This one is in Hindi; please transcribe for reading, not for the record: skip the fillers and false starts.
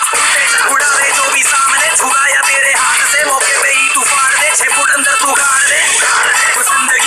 उड़ा दे जो भी सामने, छुड़ाया तेरे हाथ से, मौके पे ही तू फाड़ दे, 6 फुट अंदर तू गाड़ दे। वो जिंदगी